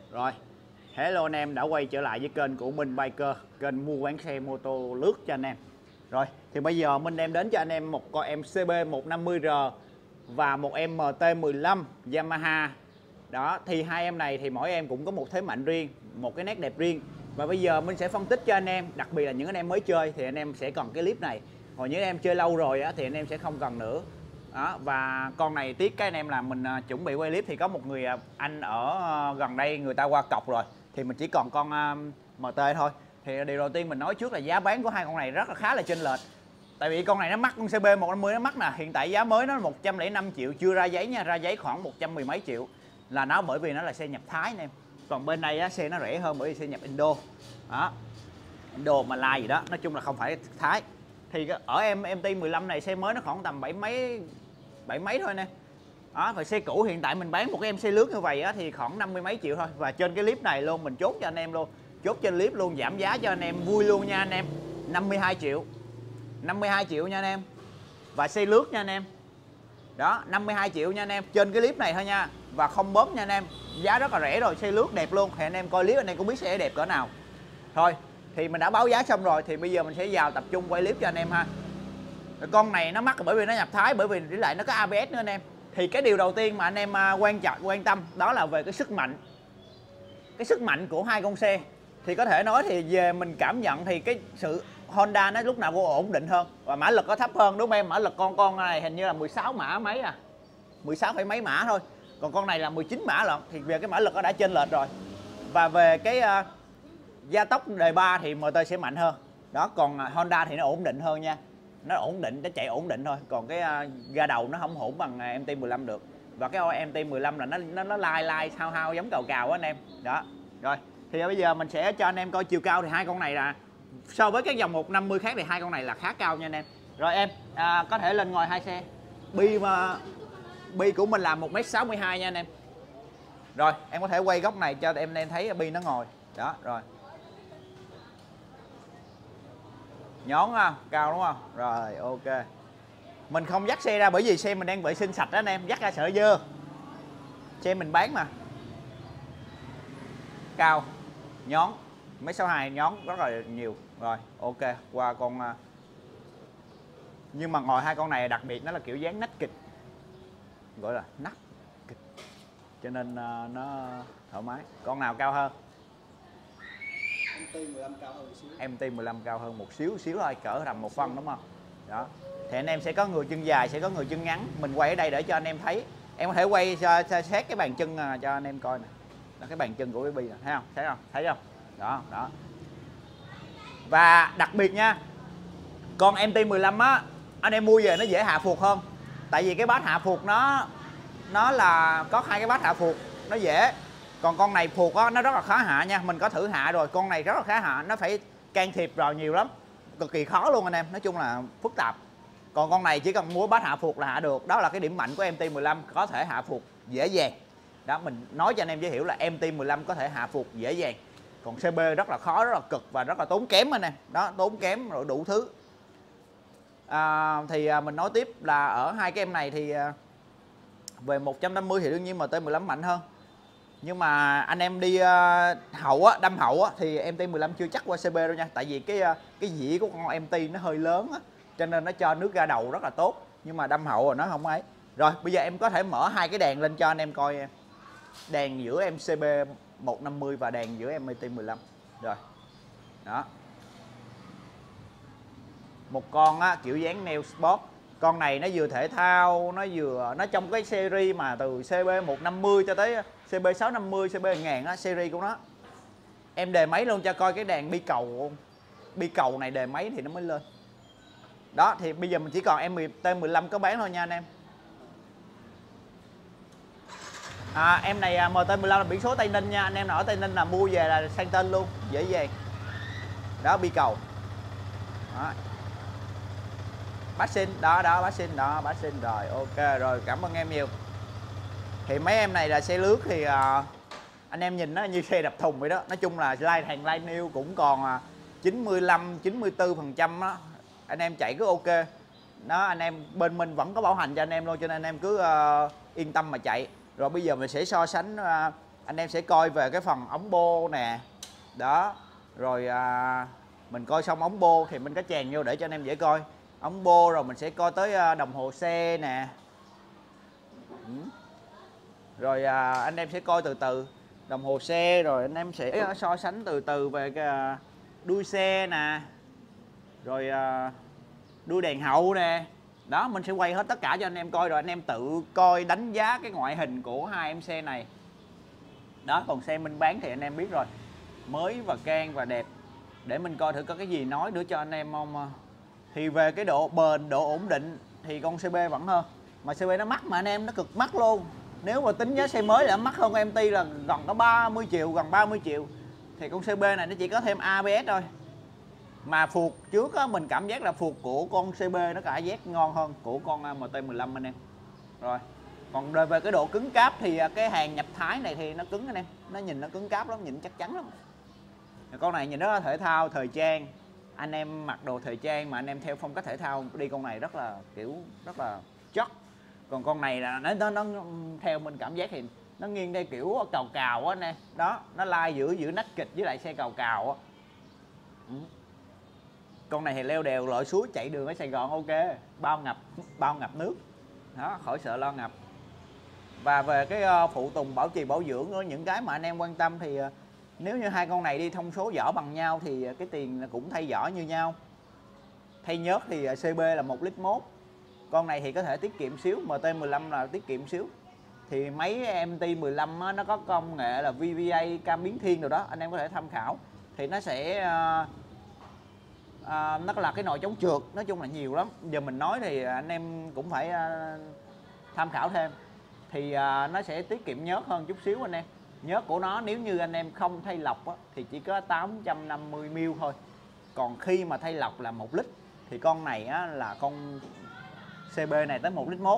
Rồi, hello anh em đã quay trở lại với kênh của Minh Biker, kênh mua bán xe mô tô lướt cho anh em. Rồi, thì bây giờ Minh đem đến cho anh em một con em CB150R và một em MT15 Yamaha. Đó, thì hai em này thì mỗi em cũng có một thế mạnh riêng, một cái nét đẹp riêng. Và bây giờ Minh sẽ phân tích cho anh em, đặc biệt là những anh em mới chơi thì anh em sẽ cần cái clip này. Còn những anh em chơi lâu rồi á, thì anh em sẽ không cần nữa. Đó, và con này tiếc cái anh em là mình chuẩn bị quay clip thì có một người anh ở gần đây người ta qua cọc rồi, thì mình chỉ còn con MT thôi. Thì điều đầu tiên mình nói trước là giá bán của hai con này rất là khá là chênh lệch. Tại vì con này nó mắc, con CB150 nó mắc nè, hiện tại giá mới nó là 105 triệu, chưa ra giấy nha, ra giấy khoảng 110 mấy triệu. Là nó bởi vì nó là xe nhập Thái anh em. Còn bên đây á, xe nó rẻ hơn bởi vì xe nhập Indo. Đó. Indo Malay gì đó, nói chung là không phải Thái. Thì ở em MT15 này xe mới nó khoảng tầm bảy mấy thôi nè. Đó, và xe cũ hiện tại mình bán một cái em xe lướt như vậy á, thì khoảng 50 mấy triệu thôi. Và trên cái clip này luôn mình chốt cho anh em luôn, chốt trên clip luôn, giảm giá cho anh em vui luôn nha anh em. 52 triệu 52 triệu nha anh em. Và xe lướt nha anh em. Đó, 52 triệu nha anh em, trên cái clip này thôi nha. Và không bóp nha anh em, giá rất là rẻ rồi, xe lướt đẹp luôn. Thì anh em coi clip anh em cũng biết xe đẹp cỡ nào. Thôi, thì mình đã báo giá xong rồi, thì bây giờ mình sẽ vào tập trung quay clip cho anh em ha. Con này nó mắc bởi vì nó nhập Thái, bởi vì lại nó có ABS nữa anh em. Thì cái điều đầu tiên mà anh em quan tâm đó là về cái sức mạnh. Cái sức mạnh của hai con xe. Thì có thể nói thì về mình cảm nhận thì cái sự Honda nó lúc nào cũng ổn định hơn và mã lực nó thấp hơn, đúng không em? Mã lực con này hình như là 16 mã mấy à, 16 phẩy mấy mã thôi, còn con này là 19 mã lận. Thì về cái mã lực nó đã chênh lệch rồi. Và về cái gia tốc đời 3 thì MT sẽ mạnh hơn. Đó, còn Honda thì nó ổn định hơn nha, nó ổn định, nó chạy ổn định thôi. Còn cái ga đầu nó không hỗn bằng MT15 được. Và cái MT15 là nó lai hao giống cào anh em. Đó. Rồi, thì bây giờ mình sẽ cho anh em coi chiều cao. Thì hai con này là so với các dòng 150 khác thì hai con này là khá cao nha anh em. Rồi em có thể lên ngồi hai xe. Bi của mình là 1m62 nha anh em. Rồi, em có thể quay góc này cho em thấy Bi nó ngồi. Đó, rồi. Nhón ha, cao đúng không? Rồi, ok. Mình không dắt xe ra bởi vì xe mình đang vệ sinh sạch đó anh em, dắt ra sợ dơ. Xe mình bán mà. Cao, nhón, 1m62, nhón rất là nhiều. Rồi, ok, qua con nhưng mà ngồi hai con này đặc biệt nó là kiểu dáng nách kịch, gọi là nách kịch, cho nên nó thoải mái. Con nào cao hơn? MT15 cao hơn một xíu. MT15 cao hơn một xíu thôi, cỡ tầm một phân đúng không? Đó. Thì anh em sẽ có người chân dài, sẽ có người chân ngắn. Mình quay ở đây để cho anh em thấy. Em có thể quay xét cái bàn chân cho anh em coi nè. Đó, cái bàn chân của Baby nè, thấy không? Thấy không? Đó, đó. Và đặc biệt nha, con MT15 á, anh em mua về nó dễ hạ phuộc hơn. Tại vì cái bát hạ phuộc nó là có hai cái bát hạ phuộc, nó dễ. Còn con này phuộc á, nó rất là khó hạ nha. Mình có thử hạ rồi, con này rất là khó hạ. Nó phải can thiệp vào nhiều lắm, cực kỳ khó luôn anh em. Nói chung là phức tạp. Còn con này chỉ cần mua bát hạ phuộc là hạ được. Đó là cái điểm mạnh của MT15, có thể hạ phuộc dễ dàng. Đó, mình nói cho anh em dễ hiểu là MT15 có thể hạ phuộc dễ dàng. Còn CB rất là khó, rất là cực và rất là tốn kém anh em. Đó, tốn kém rồi đủ thứ. Thì mình nói tiếp là ở hai cái em này thì về 150 thì đương nhiên MT15 mạnh hơn. Nhưng mà anh em đi hậu á, đâm hậu á, thì MT15 chưa chắc qua CB đâu nha. Tại vì cái dĩa của con MT nó hơi lớn á, cho nên nó cho nước ra đầu rất là tốt. Nhưng mà đâm hậu rồi nó không ấy. Rồi bây giờ em có thể mở hai cái đèn lên cho anh em coi em. Đèn giữa em CB150 và đèn giữa em MT15. Rồi. Đó. Một con á, kiểu dáng Neo Sport. Con này nó vừa thể thao, nó trong cái series mà từ CB150 cho tới CB650, CB1000 á, series của nó. Em đề máy luôn cho coi cái đèn bi cầu không? Bi cầu này đề máy thì nó mới lên. Đó, thì bây giờ mình chỉ còn MT15 có bán thôi nha anh em. Em này MT15 là biển số Tây Ninh nha. Anh em nào ở Tây Ninh là mua về là sang tên luôn, dễ dàng. Đó, bi cầu. Đó. Bát xin, đó, bát xin rồi, ok rồi, cảm ơn em nhiều. Thì mấy em này là xe lướt thì anh em nhìn nó như xe đập thùng vậy đó. Nói chung là hàng line new cũng còn 95-94% đó. Anh em chạy cứ ok. Đó, anh em bên mình vẫn có bảo hành cho anh em luôn, cho nên anh em cứ yên tâm mà chạy. Rồi bây giờ mình sẽ so sánh anh em sẽ coi về cái phần ống bô nè. Đó. Rồi mình coi xong ống bô thì mình có chèn vô để cho anh em dễ coi. Ống bô rồi mình sẽ coi tới đồng hồ xe nè. Rồi anh em sẽ coi từ từ đồng hồ xe, rồi anh em sẽ so sánh từ từ về cái đuôi xe nè. Rồi đuôi đèn hậu nè. Đó, mình sẽ quay hết tất cả cho anh em coi, rồi anh em tự coi đánh giá cái ngoại hình của hai em xe này. Đó, còn xe mình bán thì anh em biết rồi, mới và can và đẹp. Để mình coi thử có cái gì nói nữa cho anh em không. Thì về cái độ bền, độ ổn định thì con CB vẫn hơn. Mà CB nó mắc mà anh em, nó cực mắc luôn. Nếu mà tính giá xe mới là mắc hơn MT là gần có 30 triệu, gần 30 triệu. Thì con CB này nó chỉ có thêm ABS thôi. Mà phuộc trước á, mình cảm giác là phuộc của con CB nó cả giác ngon hơn của con MT15 anh em. Rồi. Còn về cái độ cứng cáp thì cái hàng nhập Thái này thì nó cứng anh em. Nó nhìn nó cứng cáp lắm, nhìn chắc chắn lắm. Con này nhìn rất là thể thao, thời trang. Anh em mặc đồ thời trang mà anh em theo phong cách thể thao đi con này rất là kiểu rất là chất. Còn con này là nó theo mình cảm giác thì nó nghiêng đây kiểu cào cào á anh em. Đó, nó lai giữa nách kịch với lại xe cào cào á. Con này thì leo đèo lội suối chạy đường ở Sài Gòn ok, bao ngập nước. Đó, khỏi sợ lo ngập. Và về cái phụ tùng bảo trì bảo dưỡng nữa, những cái mà anh em quan tâm thì nếu như hai con này đi thông số vỏ bằng nhau thì cái tiền cũng thay vỏ như nhau. Thay nhớt thì CB là 1,1 lít. Con này thì có thể tiết kiệm xíu, MT15 là tiết kiệm xíu. Thì máy MT15 á, nó có công nghệ là VVA cam biến thiên rồi đó, anh em có thể tham khảo. Thì nó sẽ nó là cái nồi chống trượt, nói chung là nhiều lắm. Giờ mình nói thì anh em cũng phải tham khảo thêm. Thì nó sẽ tiết kiệm nhớt hơn chút xíu anh em. Nhớt của nó nếu như anh em không thay lọc á, thì chỉ có 850ml thôi. Còn khi mà thay lọc là 1 lít thì con này á, là con CB này tới 1,1 lít.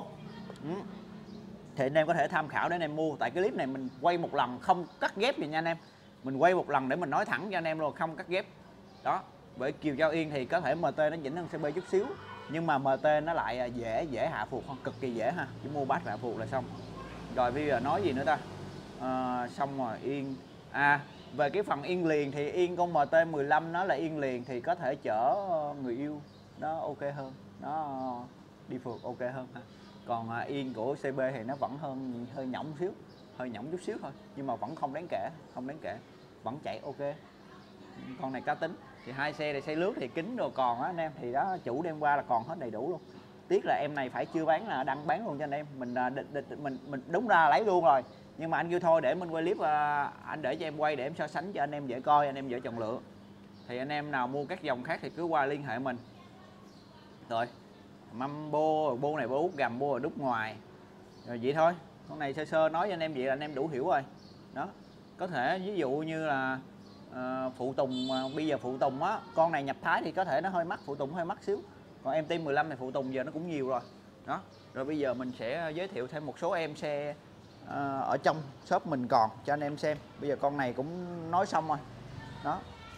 Thì anh em có thể tham khảo để anh em mua. Tại cái clip này mình quay một lần không cắt ghép gì nha anh em. Mình quay một lần để mình nói thẳng cho anh em luôn, không cắt ghép. Đó, với chiều cao yên thì có thể MT nó nhỉnh hơn CB chút xíu, nhưng mà MT nó lại dễ hạ phuộc hơn, cực kỳ dễ ha. Chỉ mua bát hạ phuộc là xong. Rồi bây giờ nói gì nữa ta? Xong rồi yên. Về cái phần yên liền thì yên con MT15 nó là yên liền thì có thể chở người yêu nó ok hơn, nó đi phượt ok hơn ha. Còn yên của CB thì nó vẫn hơn, hơi nhõng xíu, hơi nhõng chút xíu thôi, nhưng mà vẫn không đáng kể, vẫn chạy ok. Con này cá tính. Thì hai xe này xe lướt thì kính rồi còn á anh em, thì đó chủ đem qua là còn hết đầy đủ luôn. Tiếc là em này phải chưa bán, là đăng bán luôn cho anh em. Mình đúng ra lấy luôn rồi, nhưng mà anh kêu thôi để mình quay clip, anh để cho em quay để em so sánh cho anh em dễ coi, anh em dễ chọn lựa. Thì anh em nào mua các dòng khác thì cứ qua liên hệ mình. Rồi mâm bô này bô út gầm, bô ở đúc ngoài rồi vậy thôi. Con này sơ sơ nói cho anh em vậy là anh em đủ hiểu rồi. Đó, có thể ví dụ như là phụ tùng, bây giờ phụ tùng á, con này nhập Thái thì có thể nó hơi mắc, phụ tùng hơi mắc xíu. Còn MT15 này phụ tùng giờ nó cũng nhiều rồi. Đó, rồi bây giờ mình sẽ giới thiệu thêm một số em xe ở trong shop mình còn cho anh em xem. Bây giờ con này cũng nói xong rồi. Đó.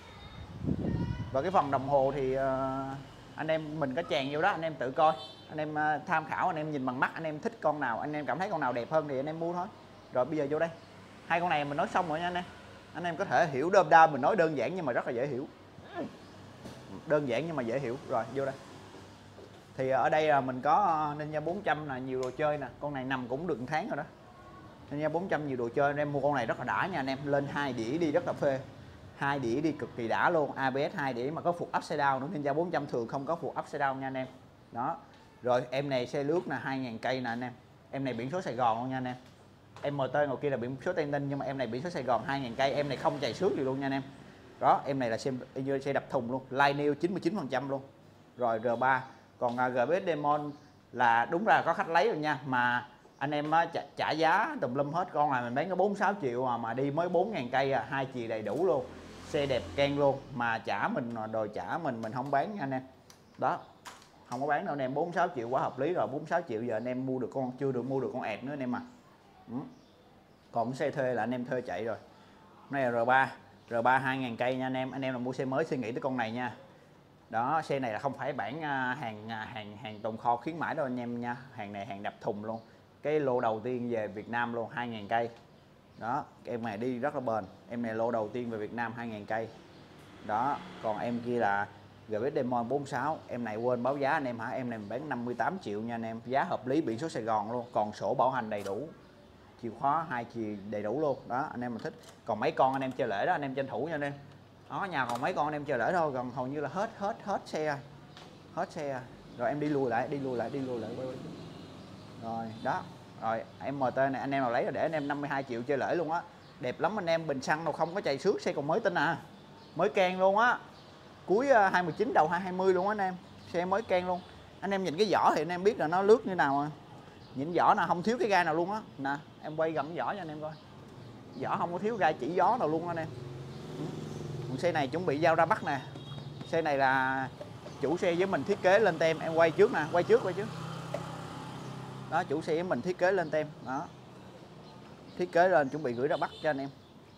Và cái phần đồng hồ thì anh em mình có chèn vô đó, anh em tự coi, anh em tham khảo, anh em nhìn bằng mắt, anh em thích con nào, anh em cảm thấy con nào đẹp hơn thì anh em mua thôi. Rồi bây giờ vô đây, hai con này mình nói xong rồi nha anh em. Anh em có thể hiểu đơm đa, mình nói đơn giản nhưng mà rất là dễ hiểu. Đơn giản nhưng mà dễ hiểu. Rồi vô đây. Thì ở đây là mình có Ninja 400 là nhiều đồ chơi nè, con này nằm cũng được 1 tháng rồi đó. Ninja 400 nhiều đồ chơi, anh em mua con này rất là đã nha anh em, lên 2 đĩa đi rất là phê. 2 đĩa đi cực kỳ đã luôn, ABS 2 đĩa mà có phuộc upside down nữa. Ninja 400 thường không có phuộc upside down nha anh em. Đó. Rồi em này xe lướt là 2.000 cây nè anh em. Em này biển số Sài Gòn luôn nha anh em. Em MT ngồi kia là biển số Tây Ninh, nhưng mà em này biển số Sài Gòn 2.000 cây. Em này không chày xước gì luôn nha anh em. Đó, em này là xe đập thùng luôn, line new 99% luôn. Rồi R3, còn GBS Demon là đúng ra có khách lấy rồi nha, mà anh em trả giá tùm lum hết. Con này mình bán có 46 triệu mà đi mới 4.000 cây 2 chì đầy đủ luôn. Xe đẹp ken luôn, mà trả mình đòi trả mình không bán nha anh em. Đó, không có bán đâu anh em. 46 triệu quá hợp lý rồi. 46 triệu giờ anh em mua được con, chưa được mua được con ẹt nữa anh em à. Còn xe thuê là anh em thuê chạy rồi. Này là R3 2.000 cây nha anh em. Anh em là mua xe mới suy nghĩ tới con này nha. Đó, xe này là không phải bản hàng tồn kho khuyến mãi đâu anh em nha. Hàng này hàng đập thùng luôn. Cái lô đầu tiên về Việt Nam luôn, 2.000 cây. Đó, em này đi rất là bền. Em này lô đầu tiên về Việt Nam 2.000 cây. Đó, còn em kia là GBX Demon 46. Em này quên báo giá anh em hả? Em này mình bán 58 triệu nha anh em. Giá hợp lý, biển số Sài Gòn luôn. Còn sổ bảo hành đầy đủ. Chìa khóa 2 chìa đầy đủ luôn. Đó, anh em mình thích. Còn mấy con anh em chơi lễ đó, anh em tranh thủ nha anh em. Đó, nhà còn mấy con anh em chơi lễ thôi. Còn hầu như là hết xe. Hết xe. Rồi em đi lui lại. Rồi, đó. Rồi, em MT này anh em nào lấy rồi để anh em 52 triệu chơi lễ luôn á. Đẹp lắm anh em, bình xăng đâu không có chày xước, xe còn mới tinh à. Mới can luôn á. Cuối 2019 đầu 2020 luôn á anh em. Xe mới can luôn. Anh em nhìn cái vỏ thì anh em biết là nó lướt như nào à. Nhìn vỏ nào không thiếu cái gai nào luôn á. Nè, em quay gầm vỏ cho anh em coi. Vỏ không có thiếu gai chỉ gió nào luôn anh em. Xe này chuẩn bị giao ra Bắc nè. Xe này là chủ xe với mình thiết kế lên tem, em quay trước nè, quay trước. Đó, chủ xe với mình thiết kế lên tem, đó. Thiết kế lên chuẩn bị gửi ra Bắc cho anh em.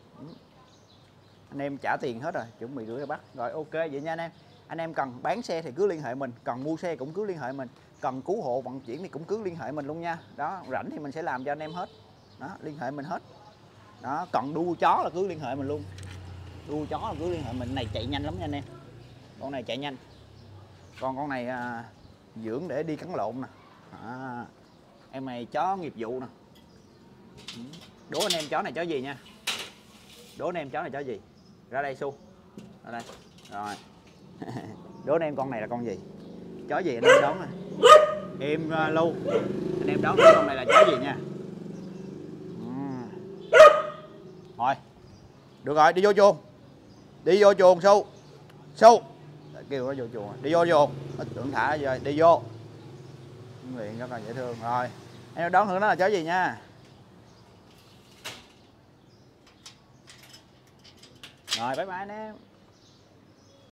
Anh em trả tiền hết rồi, chuẩn bị gửi ra Bắc. Rồi ok vậy nha anh em. Anh em cần bán xe thì cứ liên hệ mình, cần mua xe cũng cứ liên hệ mình, cần cứu hộ vận chuyển thì cũng cứ liên hệ mình luôn nha. Đó, rảnh thì mình sẽ làm cho anh em hết. Đó, liên hệ mình hết. Đó, cần đua chó là cứ liên hệ mình luôn. Đua chó là cứ liên hệ mình, này chạy nhanh lắm nha anh em. Con này chạy nhanh. Còn con này dưỡng để đi cắn lộn nè. Em này chó nghiệp vụ nè. Đố anh em chó này chó gì nha. Đố anh em chó này chó gì. Ra đây Su. Ra đây. Rồi. Đố anh em con này là con gì. Chó gì anh em đón nè. Em Lu. Anh em đón con này là chó gì nha. Rồi. Được rồi, đi vô chuồng. Đi vô chuồng Su. Su. Kêu nó vô chuồng. Đi vô chuồng. Ít tưởng thả rồi, đi vô. Nguyện rất là dễ thương. Rồi. Em đón thử nó là chó gì nha. Rồi bye bye anh em.